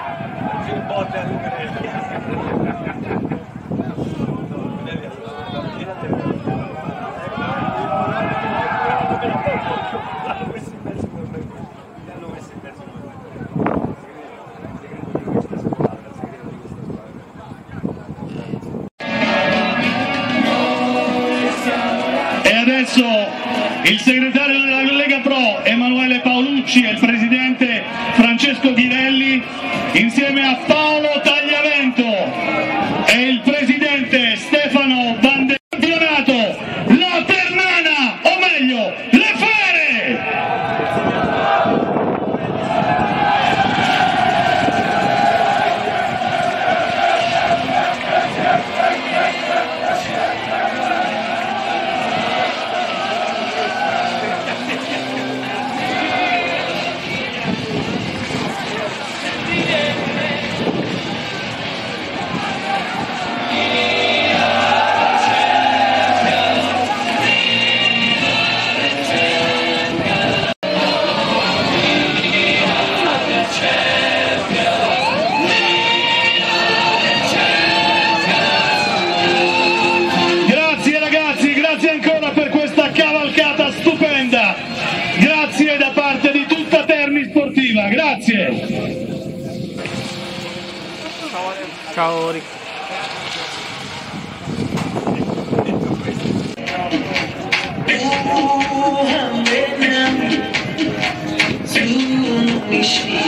Adesso il segretario della Lega Pro Emanuele Paolucci e il presidente Francesco Ghirelli insieme a Paolo Tagliavento e il presidente Stefano Banderas la Ternana, o meglio le Fere! Grazie da parte di tutta Terni Sportiva, grazie. Ciao Rick. Oh,